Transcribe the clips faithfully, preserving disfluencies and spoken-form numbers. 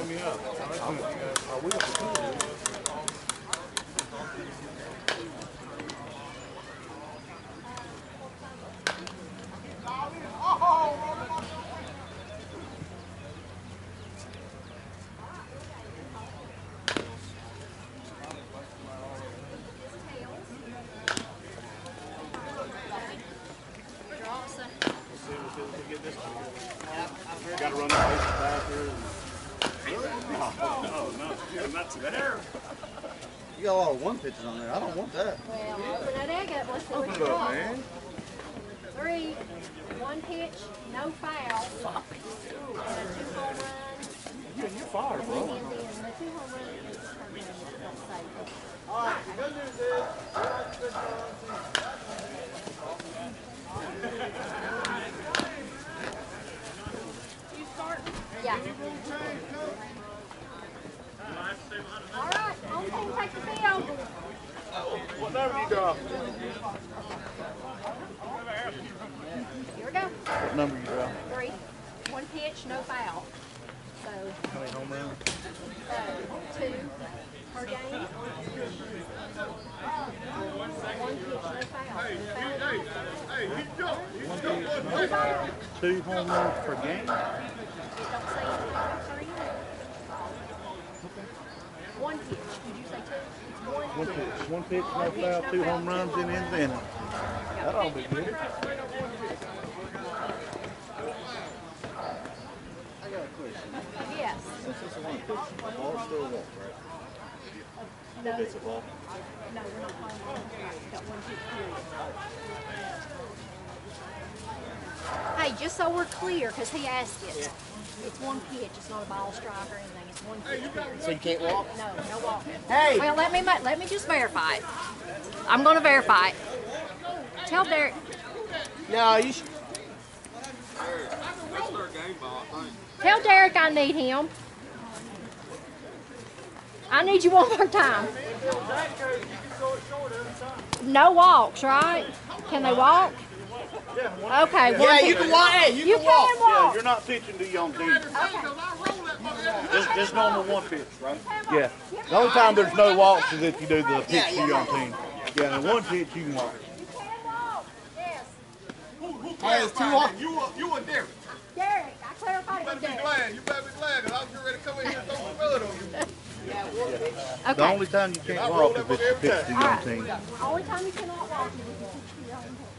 me up. I will. Got to run the place faster. No, no, no, not there. You got a lot of one pitches on there. I don't want that. Well, open that egg up. Let's see what Open you it up, got. man. Three, one pitch, no foul. And a two home run. Yeah, you're fired, bro. And then the two home runs is something that don't say. All right, the good news is, we like the good times. You start? Yeah. All right, home team take the field. What number you got? Here we go. What number you got? Three. One pitch, no foul. So, How many home runs? uh, two per game. One pitch, no foul. One pitch, no foul. Two home runs per game? It don't say anything per inning. One pitch. Did you say two? It's one One pitch. One pitch, no foul, two home runs in the inning. That ought to be good. I got a question. Yes. Since it's a one pitch, the ball's still a walk, right? No, It's a ball. no, we're not calling one. We've got one pitch period. Hey, just so we're clear, because he asked it. It's one pitch. It's not a ball strike or anything. It's one pitch period. So you can't walk? No, no walking. Hey! Well, let me ma- let me just verify it. I'm going to verify it. Tell Derek. No, you should. Tell Derek I need him. I need you one more time. No walks, right? Can they walk? Okay. one Yeah, you pitch. can walk. Hey, you, You can walk. can walk. Yeah, you're not pitching to your own team. Okay. Just, just normal one pitch, right? Okay. Yeah. The only time there's no walks is if you do the pitch Yeah, to yeah. your own team. Yeah, and one pitch you can walk. You can walk. Yes. Hey, it's two walks. You were, you were Derek. Derek, I clarified You it better with be Derek. glad. You better be glad, because I was getting ready to come in here and throw some blood on you. The Okay. only time you I can't roll walk is that if it's every a pitch to time. your All own right. team. Only time you cannot walk is if you pitch to your own team.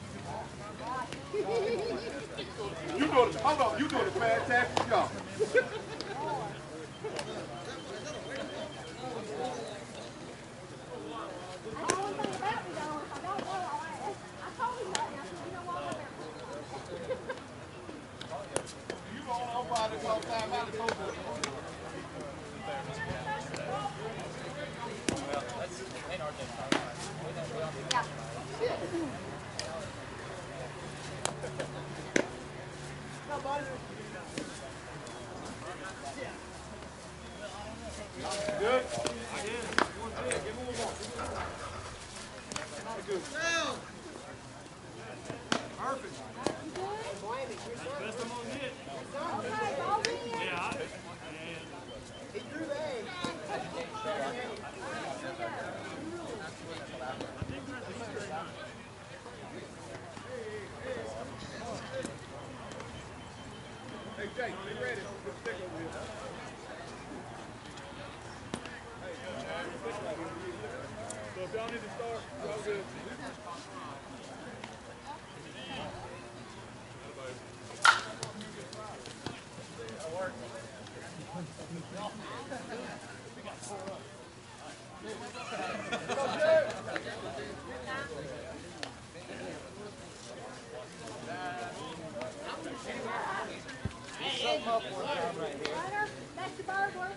You doing it, hold on, you doing a fantastic job. That's the only thing about me, though. If I don't know, I'll ask. I told him that, and I said, you know what, I'm You don't know about it all the time. I told you. Yeah. Good? I did. One thing. Give me one more. Good. Perfect. Best I'm gonna get. Okay, all in. Yeah. Hey, Jake, be ready. Put the stick over here. So if y'all need to start, y'all good. Runner, that's the burglar.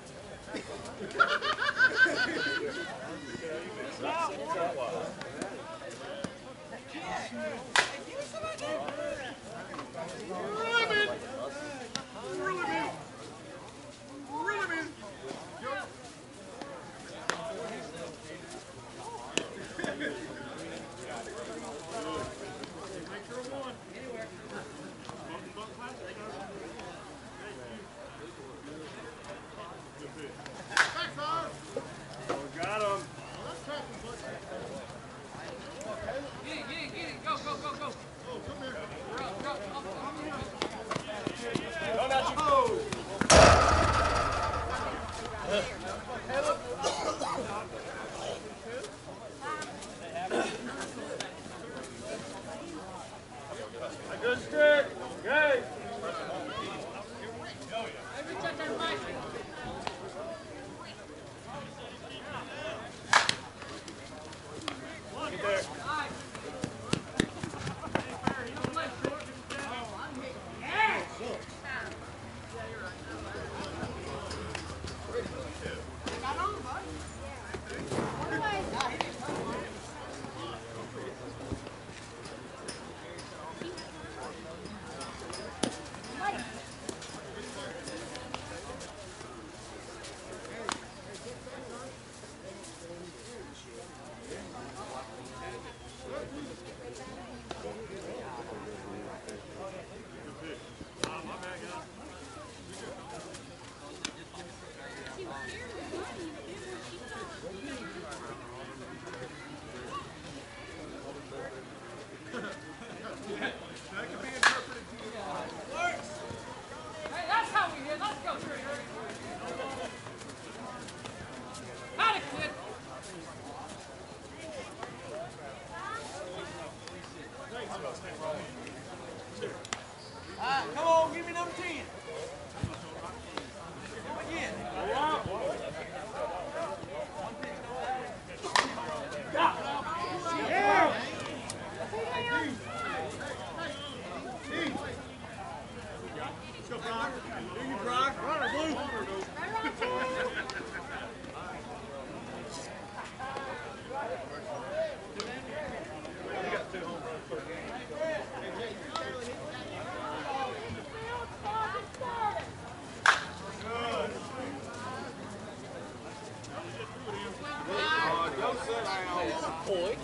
Boy.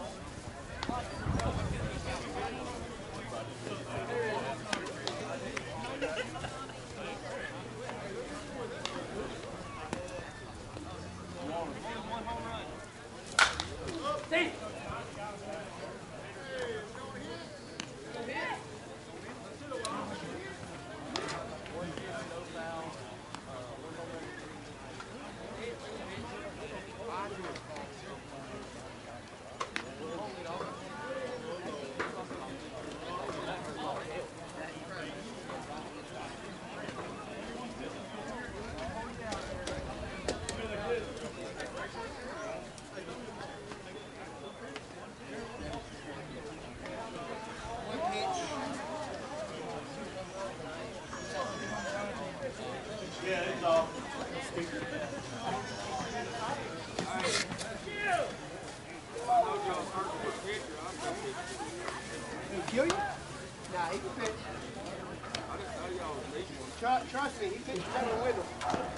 Yeah, it's off. He'll kill you? Nah, he can pitch. Trust, trust me, he pitches better than Wendell.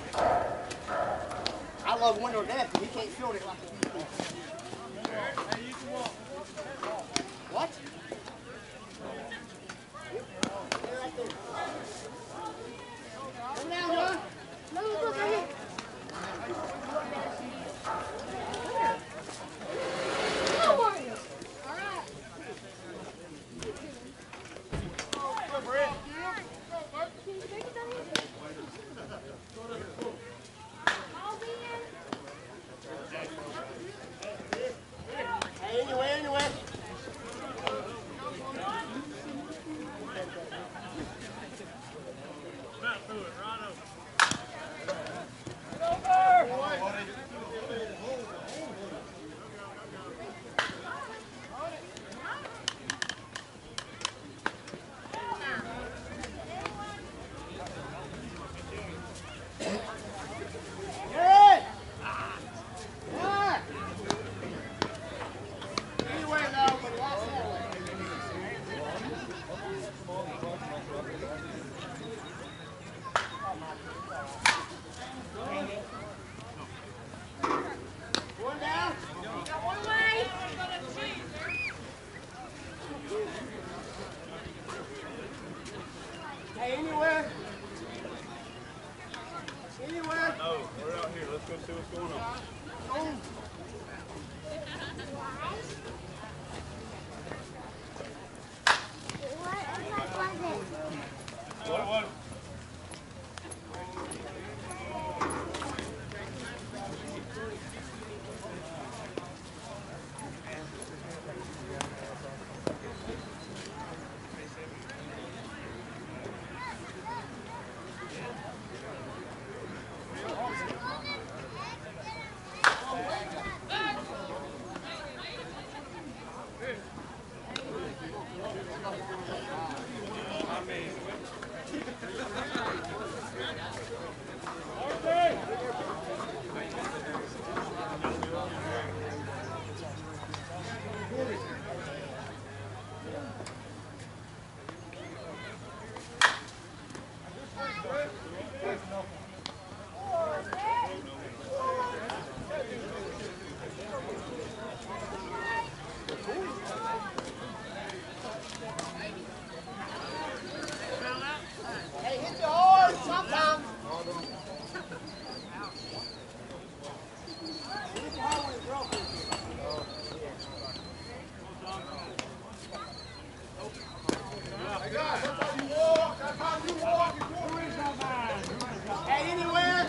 I love Wendell to death, but he can't field it like he can. What? Come down, John. No, look right here. How are you? All right. Hey, anyway, anyway. Good. Yeah. Anyway, now, but watch that way. One down. One way. Hey, anywhere. Anywhere. No, we're out here. Let's go see what's going on. Oh. What was? Hey, hit you hard sometimes. Hit you hard when it's broken. Hey, anywhere.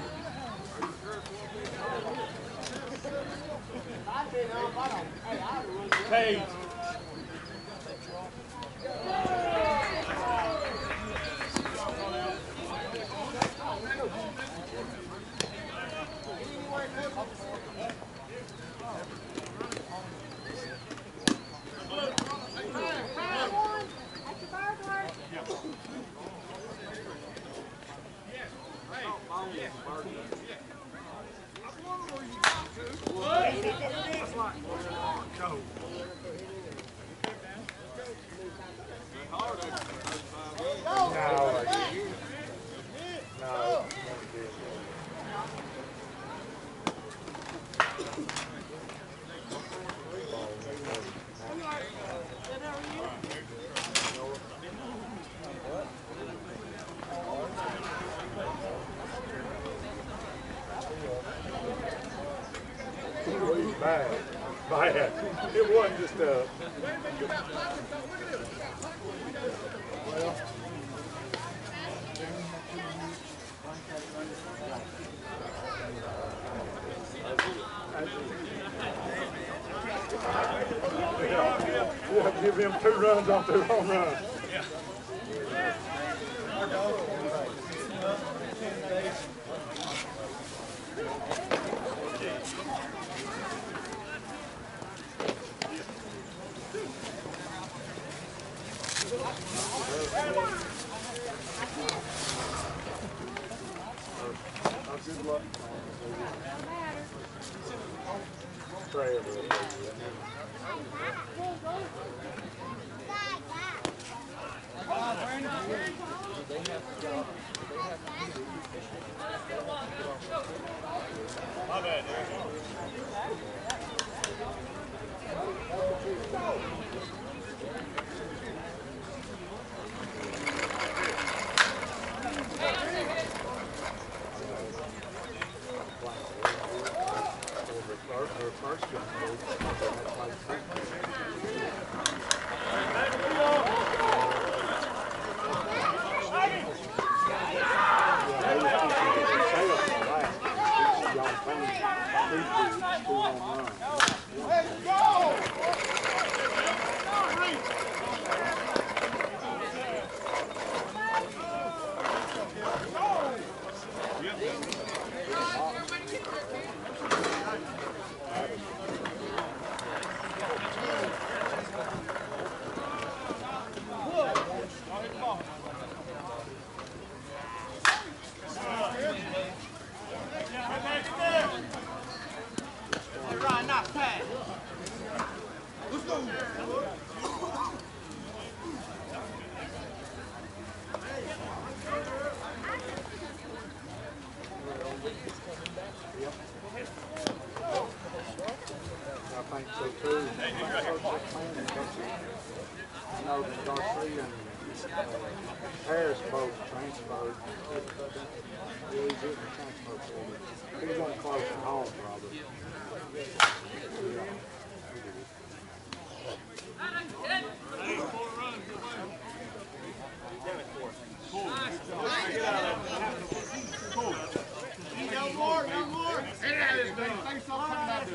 I've been up. I don't. Hey, I don't run. Page. bad. Bad. It wasn't just a... Well... Yeah, yeah, give him two runs off their home run. Yeah. Good luck. Pray over it. My bad. Her first jump Let's go! I think so too. I know that Garcia and Harris both transferred. Yeah, he did transfer for me. He's going close to home, probably. No more, no more. Hey, this thing. Thanks so much.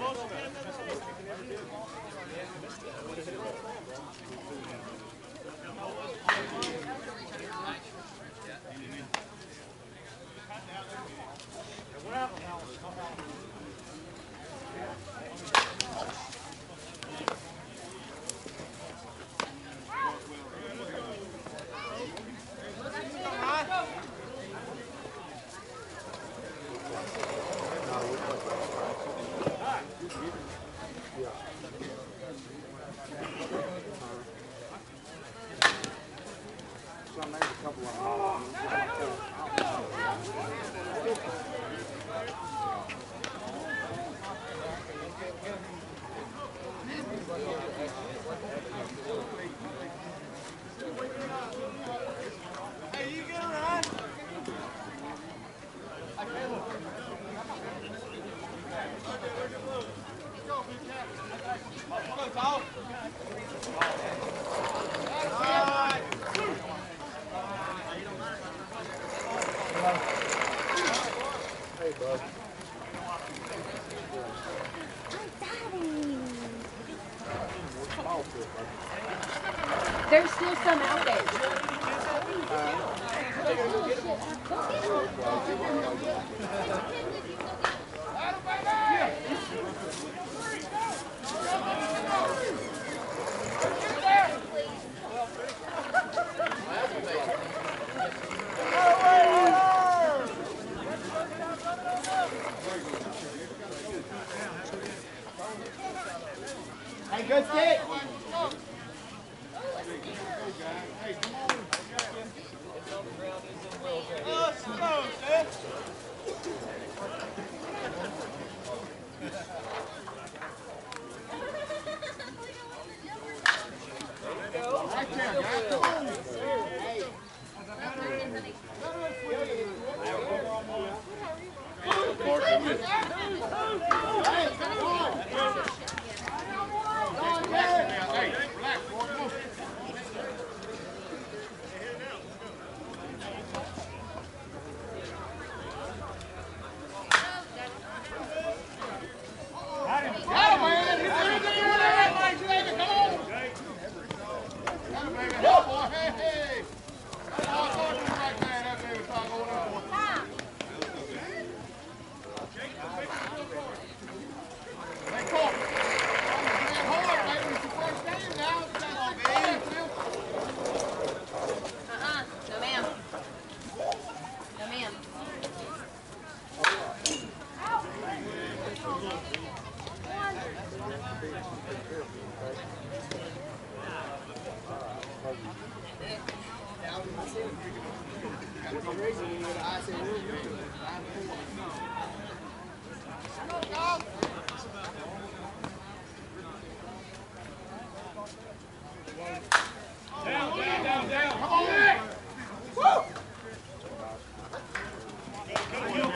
There's still some out there. Hey, good stick. Hey, come on.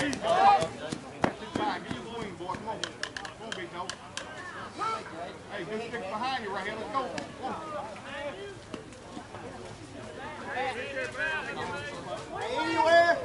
you go. Too fine. Give you a swing, boy. Come on. Come on, big dog. Hey, good stick behind you right here. Let's go. Come on. Anywhere.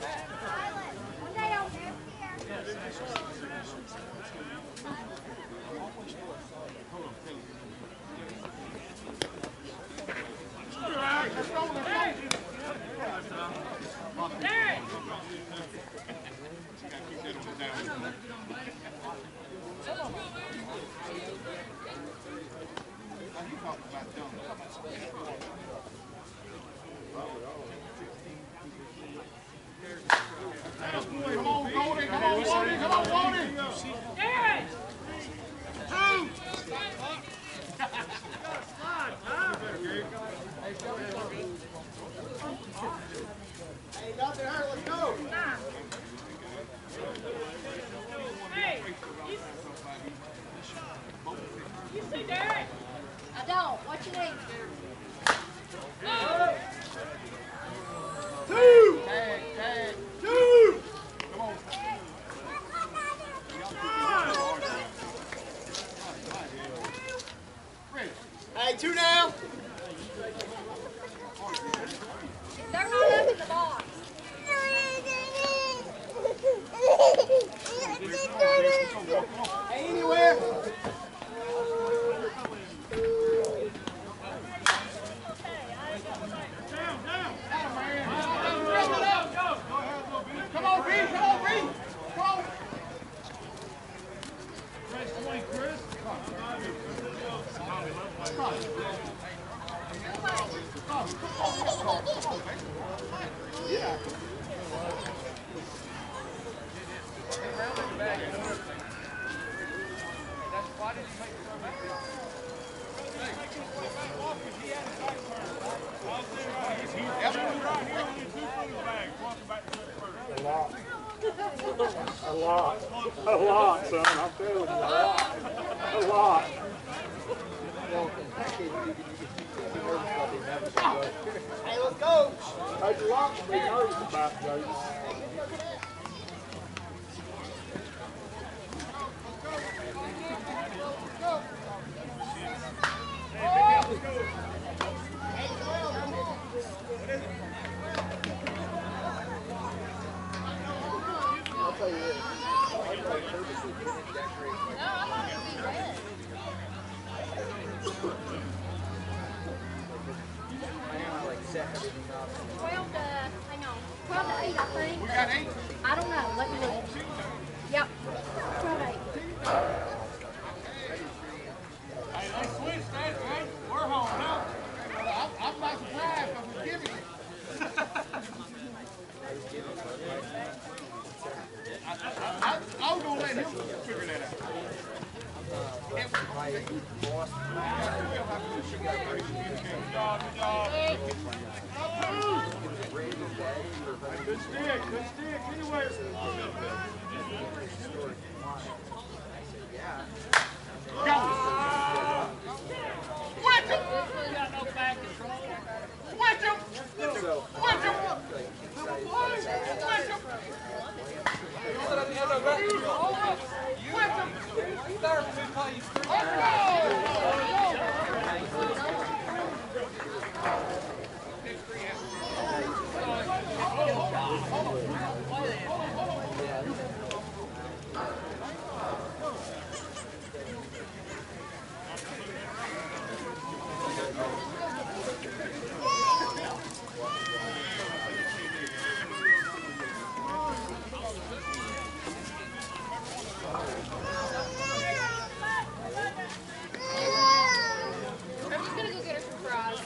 Come on, Goldie. Come on, Goldie. Come on, Goldie. Two. Hey, nothing hurt. Let's go. Hey, you, you see Derek? I don't. What you need? Two. Tag, tag. Two. Come on. Hey, two now. They're not up in the box. Hey, anywhere. Come on, B. Come on, B. Come on. Yeah. A lot. A lot, son. I'm telling you, a lot. A lot. Hey, let's go. There's a lot to be nervous about, Jake. Twelve to, hang on, twelve to eight, I think. We got eight. I don't know. Let me look. Yep. Twelve to eight. Hey, let's switch that, man. We're home now. I'm, I'm not surprised because we're giving it. I, I, I, I was going to let him figure that out. Good stick. Good stick. Anywhere. Switch him! Switch him! Switch him! Switch him! I'm just gonna go get her some fries.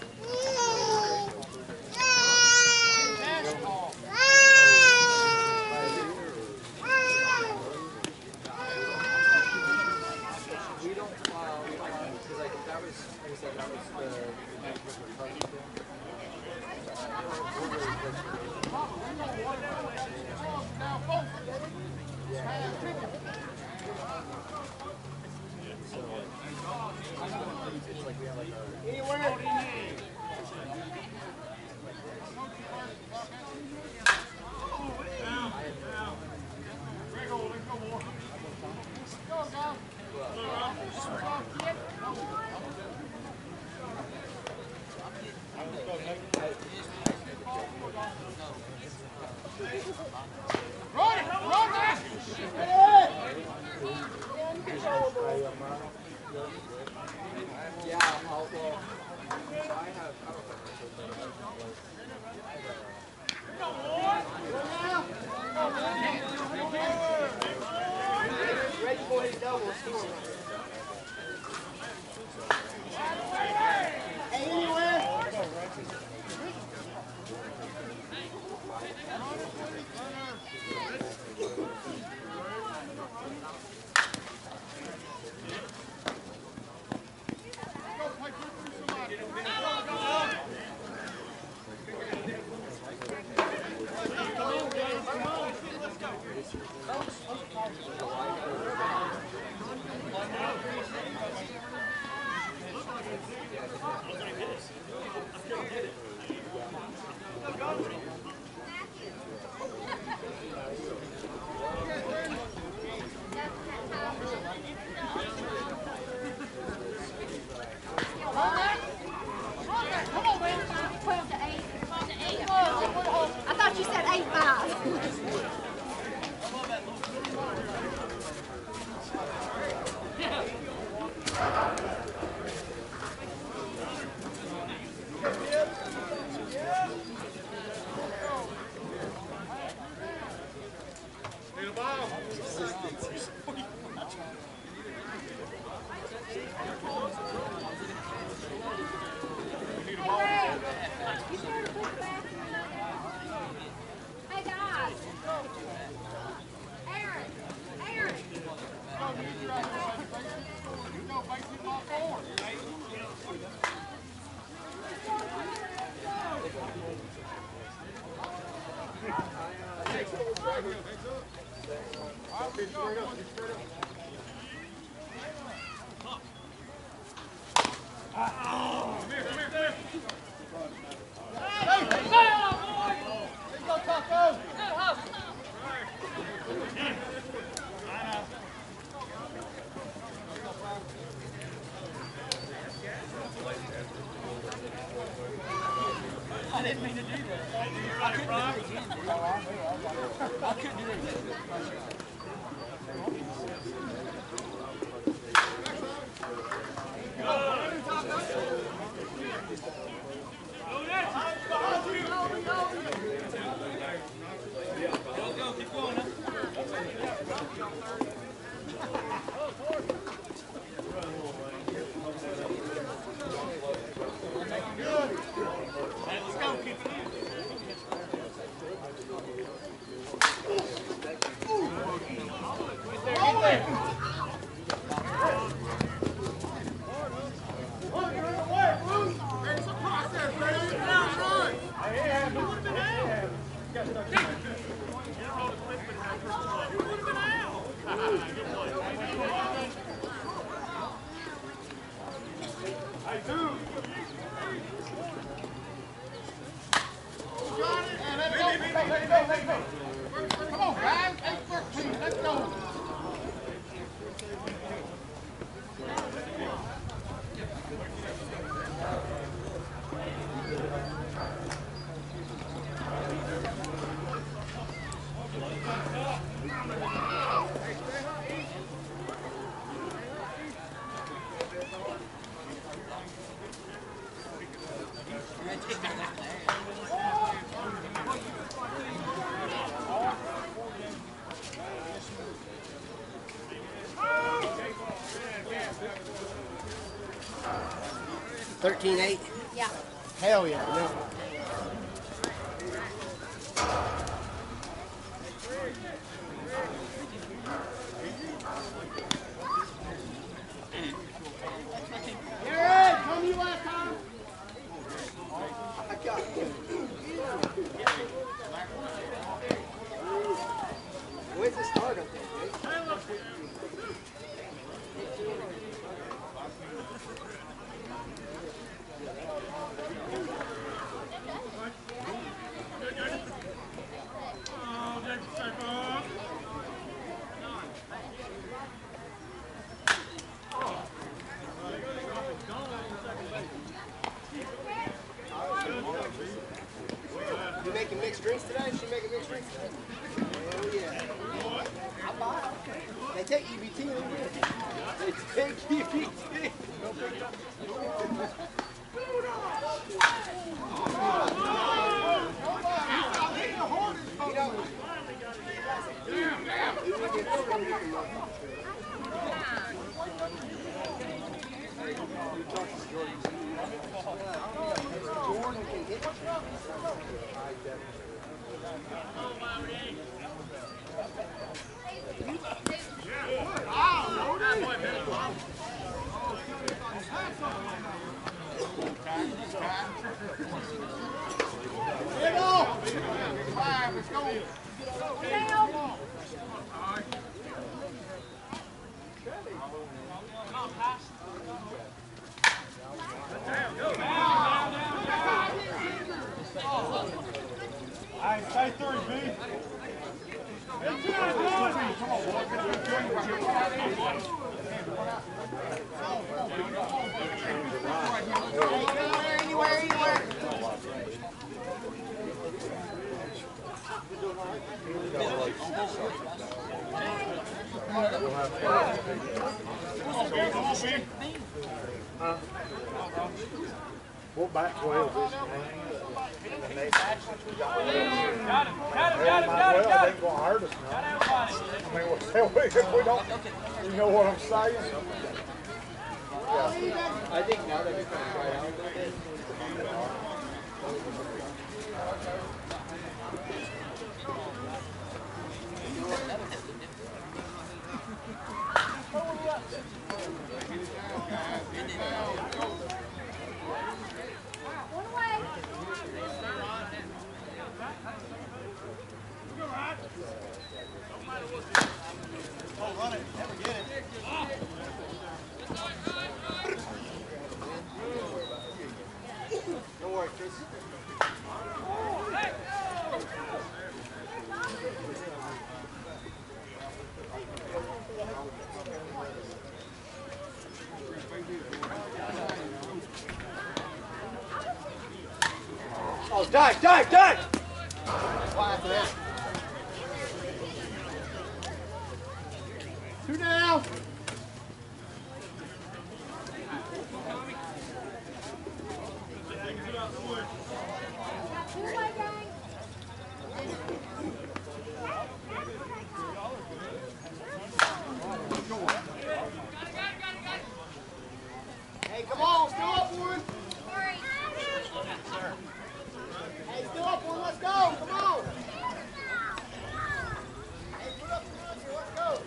twelve to eight. I thought you said eight five. Need a ball. Hey guys. Aaron. Aaron. You know, baseball forward. I didn't mean to do that. You got it, Rob. I couldn't do that. Come on, guys. eight thirteen. Let's go. thirteen eight? Yeah. Hell yeah. No. Where's the start up there, Jake? You making mixed drinks today? She making mixed drinks today? Hell yeah. I bought them. They take E B T. They take E B T. You know, Jordan can hit. Get off! Five, let's go. Hey, stay through, B. Anywhere, anywhere. We're back well this game. Got him, got him, got him, got him, got Well, him. it ain't gonna hurt us now. I mean, we, if we don't, you know what I'm saying? I think now that we're going to try it out. Don't worry, Chris. Oh, dive, dive, dive! Why after that? Two down! Hey, come on, still up one! Hey, still up one, let's go, come on! Hey, put up the runs here, let's go!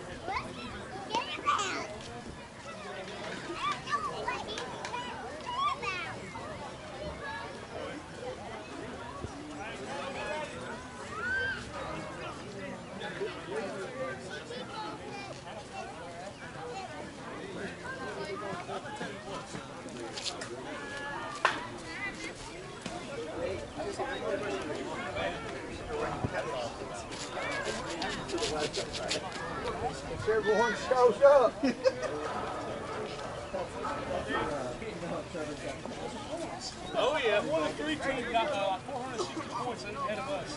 If everyone shows up. Oh yeah, one of the three teams got uh, like four hundred sixty points ahead of us.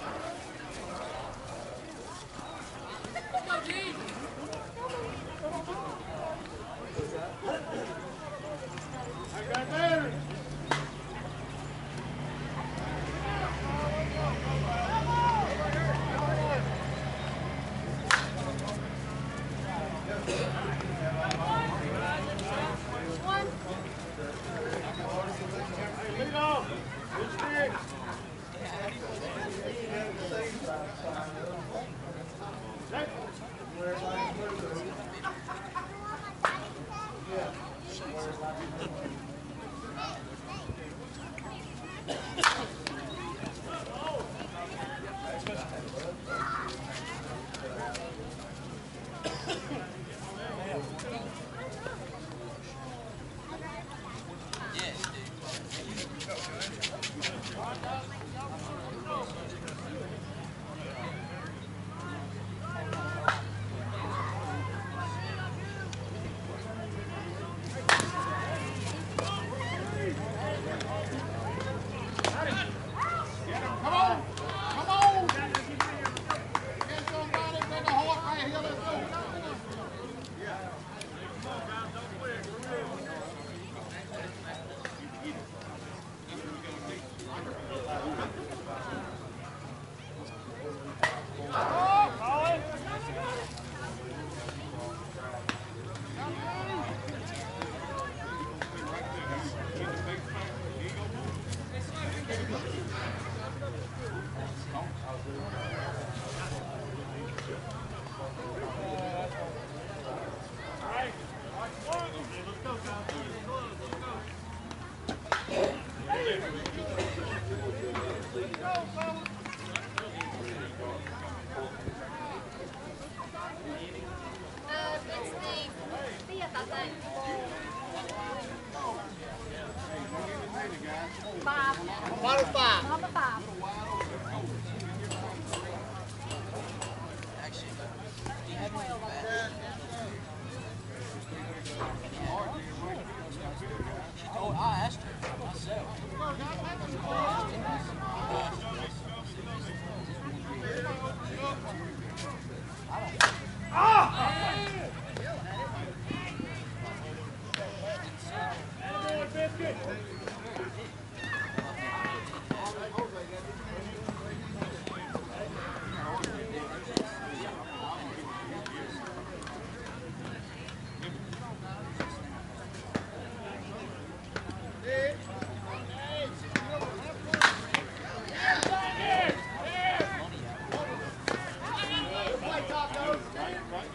I got there. Lead off. Good stick.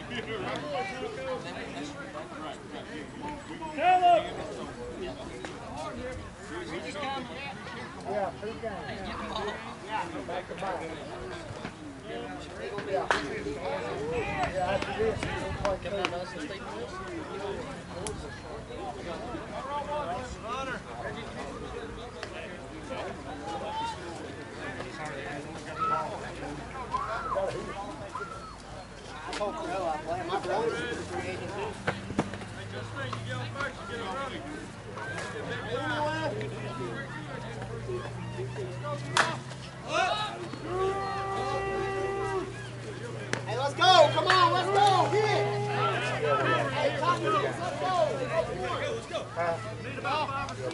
Yeah, two games. Back to back. Yeah. Yeah, after this, we'll play two. I hope so. I play my brother's a free agent too. Hey, let's go! Come on, let's go! Hit it! Hey, top six, let's go! Let's go! Need the ball.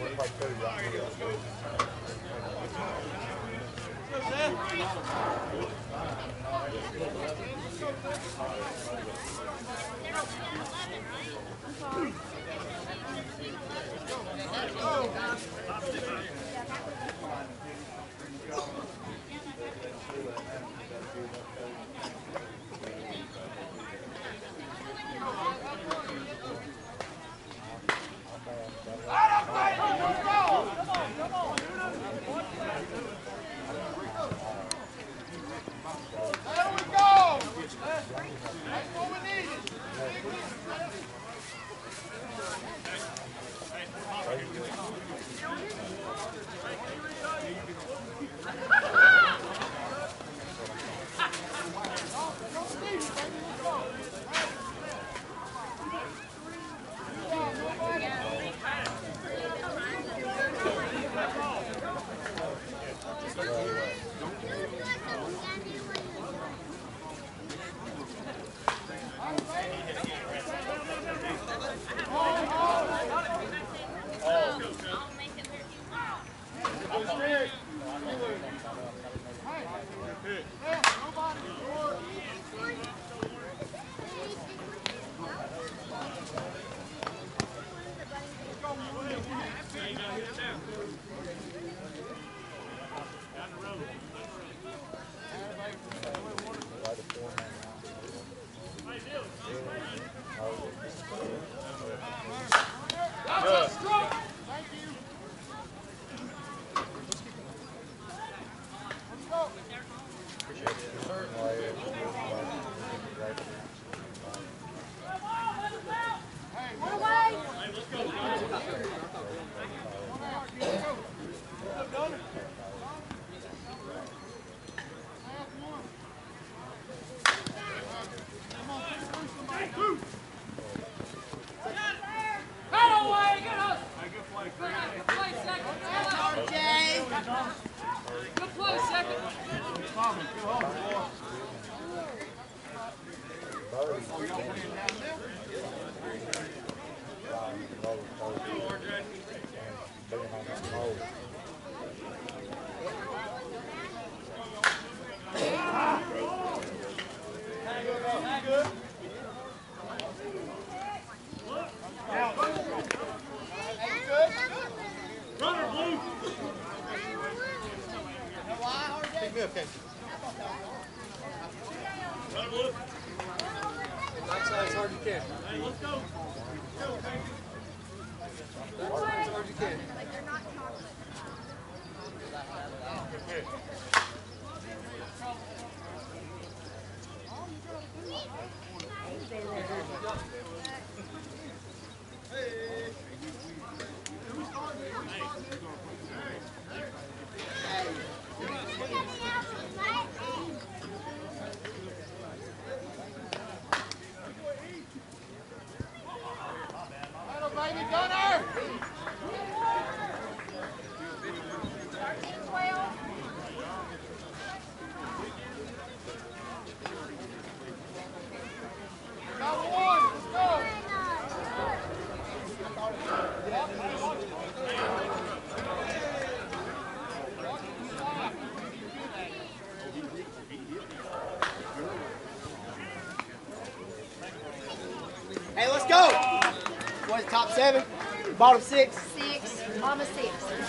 Hey, let's go! What's top seven? Bottom six? Six, mama six.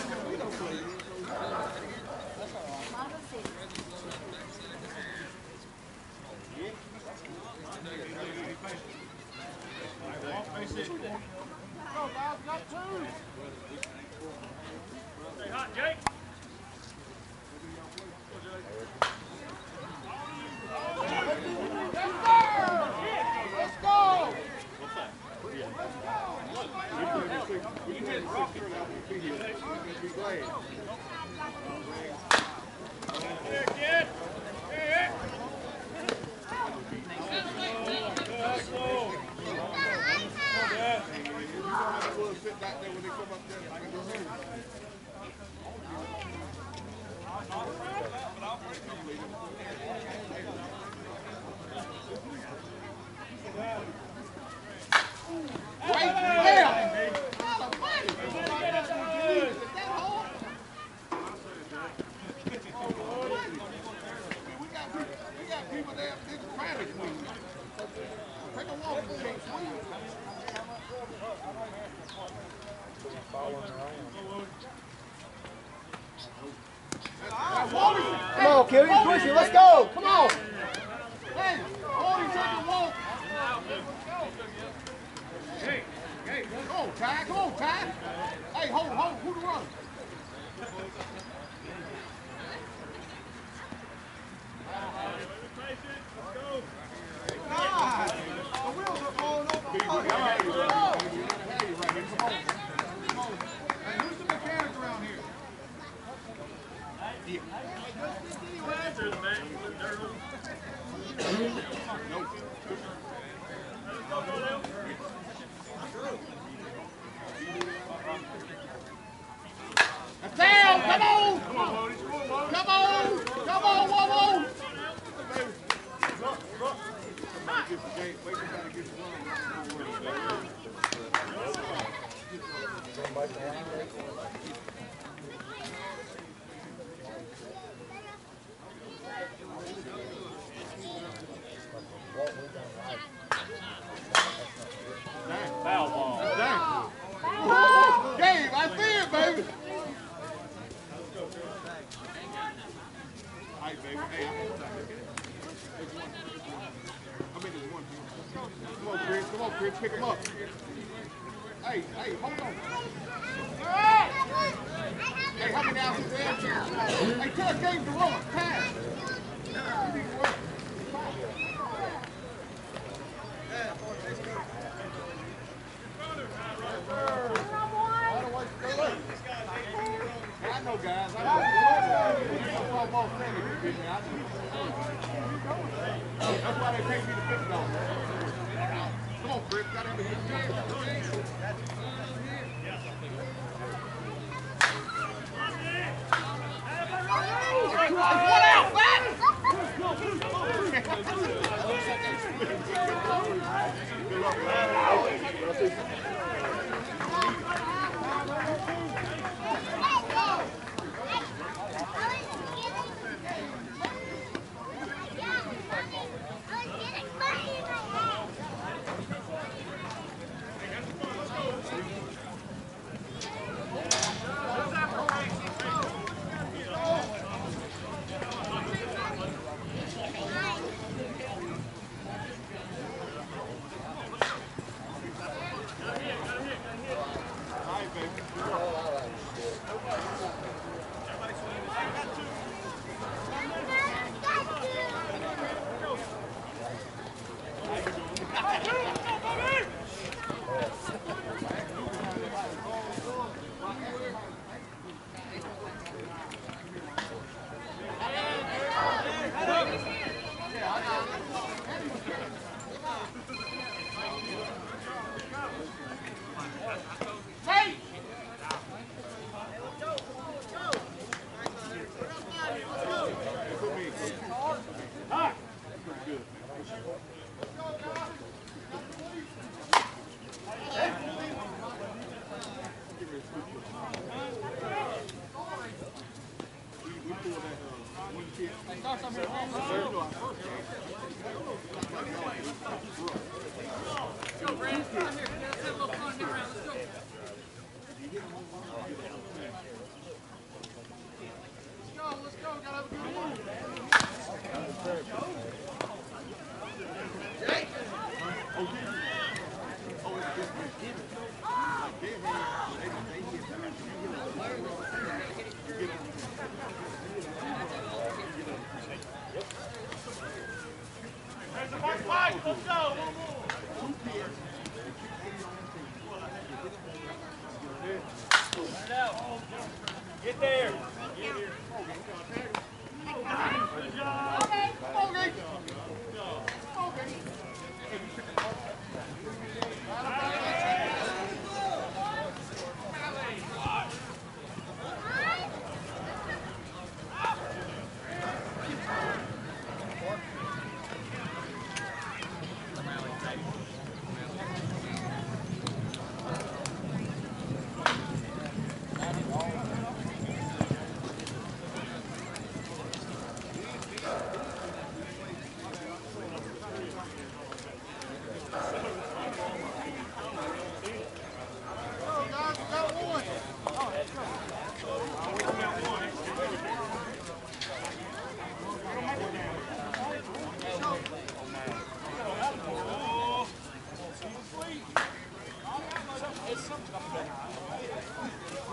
Mama six. guys, got two. Stay hot, Jake. Let's go! Be glad. Here, kid. Here. Sit back there when they come up there. I can do it. Right there! We got people there that trying to swing. Take a walk, you can't swing. Come on, Kelly, push it. Let's go. Come on. Hey, Cody, take a walk. Hey, hey, come on, Ty. Come on, Ty. Hey, hold, hold. Who the runner? God, the wheels are falling off. Oh, yeah. Come on. Come on. Hey, who's the mechanic around here? Yeah. Through the back. Dirt on. Nope. Down! Come on! Come on! Come on! Come on! One more! Foul ball. Dang. Gabe, I see it, baby. Hey, baby. Hey, I'm gonna There's one. I mean, there's one. Come on, Chris. Come on, Chris. Pick him up. Hey, hey, hold on. Hey, how many ounces there? Hey, tell Gabe to run. Pass. You need to run. I know, guys. I know. I'm all friendly with me. I know. That's why they pay me the fifty dollars. Come on, Chris. Got him in his game. One out, back! Oh, it's just Mike, let's go. Get there. Good job. Okay, okay. Okay.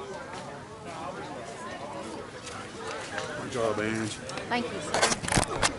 Good job, Ange. Thank you, sir.